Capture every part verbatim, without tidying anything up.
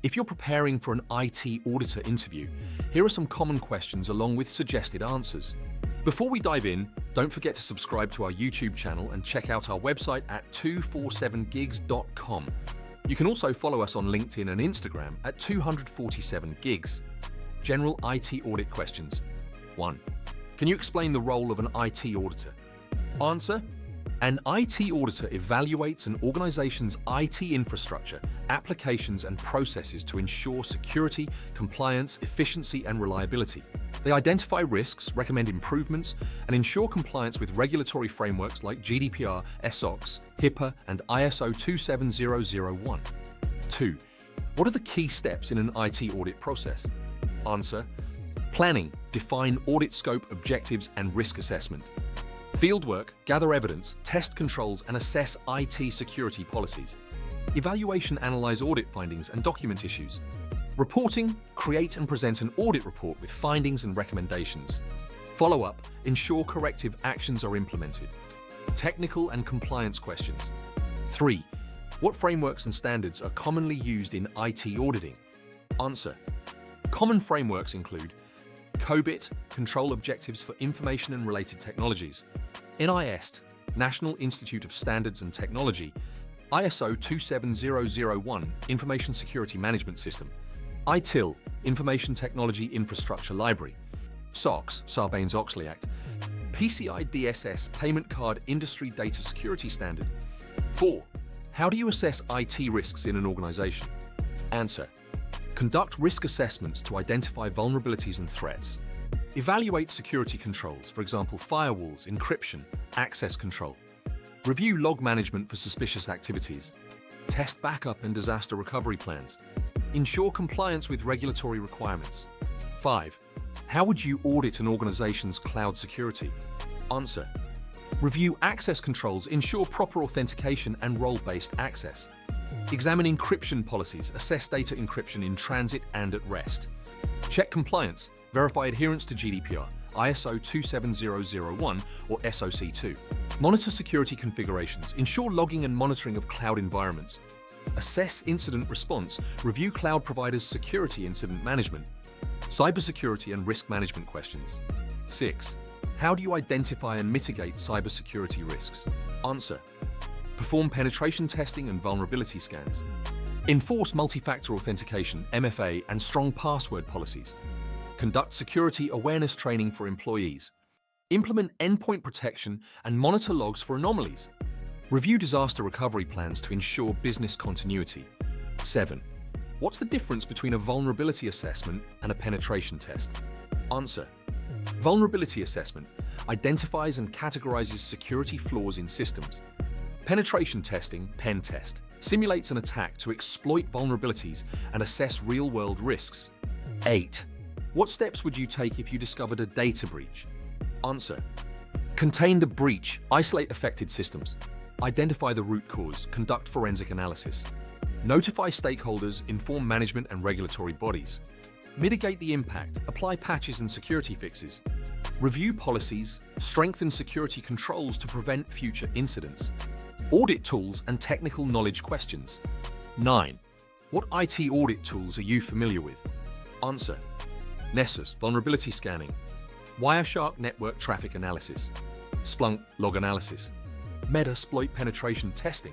If you're preparing for an I T auditor interview, here are some common questions along with suggested answers. Before we dive in, don't forget to subscribe to our YouTube channel and check out our website at two forty-seven gigs dot com. You can also follow us on LinkedIn and Instagram at two forty-seven gigs. General I T audit questions. one. Can you explain the role of an I T auditor? Answer: an I T auditor evaluates an organization's I T infrastructure, applications, and processes to ensure security, compliance, efficiency, and reliability. They identify risks, recommend improvements, and ensure compliance with regulatory frameworks like G D P R, S O X, HIPAA, and I S O two seven zero zero one. two. What are the key steps in an I T audit process? Answer: planning, define audit scope, objectives, and risk assessment. Fieldwork, gather evidence, test controls, and assess I T security policies. Evaluation, analyze audit findings and document issues. Reporting, create and present an audit report with findings and recommendations. Follow-up, ensure corrective actions are implemented. Technical and compliance questions. three. What frameworks and standards are commonly used in I T auditing? Answer: common frameworks include COBIT, Control Objectives for Information and Related Technologies; NIST, National Institute of Standards and Technology; I S O two seven zero zero one, Information Security Management System; I T I L, Information Technology Infrastructure Library; S O X, Sarbanes-Oxley Act; P C I D S S, Payment Card Industry Data Security Standard. four. How do you assess I T risks in an organization? Answer: conduct risk assessments to identify vulnerabilities and threats. Evaluate security controls, for example, firewalls, encryption, access control. Review log management for suspicious activities. Test backup and disaster recovery plans. Ensure compliance with regulatory requirements. five. How would you audit an organization's cloud security? Answer: review access controls, ensure proper authentication and role-based access. Examine encryption policies, assess data encryption in transit and at rest. Check compliance, verify adherence to G D P R, I S O two seven zero zero one or S O C two. Monitor security configurations, ensure logging and monitoring of cloud environments. Assess incident response, review cloud providers' security incident management. Cybersecurity and risk management questions. six. How do you identify and mitigate cybersecurity risks? Answer: perform penetration testing and vulnerability scans. Enforce multi-factor authentication, M F A, and strong password policies. Conduct security awareness training for employees. Implement endpoint protection and monitor logs for anomalies. Review disaster recovery plans to ensure business continuity. seven. What's the difference between a vulnerability assessment and a penetration test? Answer: vulnerability assessment identifies and categorizes security flaws in systems. Penetration testing, pen test, simulates an attack to exploit vulnerabilities and assess real-world risks. eight. What steps would you take if you discovered a data breach? Answer: contain the breach, isolate affected systems, identify the root cause, conduct forensic analysis, notify stakeholders, inform management and regulatory bodies, mitigate the impact, apply patches and security fixes, review policies, strengthen security controls to prevent future incidents. Audit tools and technical knowledge questions. nine. What I T audit tools are you familiar with? Answer: Nessus, vulnerability scanning; Wireshark, network traffic analysis; Splunk, log analysis; Metasploit penetration testing;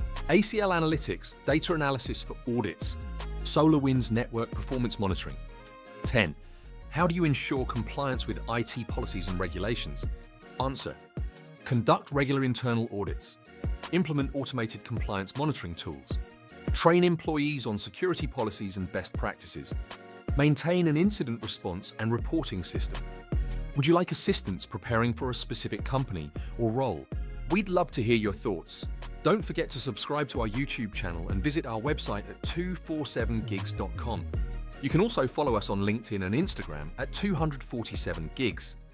A C L Analytics, data analysis for audits; SolarWinds, network performance monitoring. ten. How do you ensure compliance with I T policies and regulations? Answer: conduct regular internal audits. Implement automated compliance monitoring tools. Train employees on security policies and best practices. Maintain an incident response and reporting system. Would you like assistance preparing for a specific company or role? We'd love to hear your thoughts. Don't forget to subscribe to our YouTube channel and visit our website at two forty-seven gigs dot com. You can also follow us on LinkedIn and Instagram at two forty-seven gigs.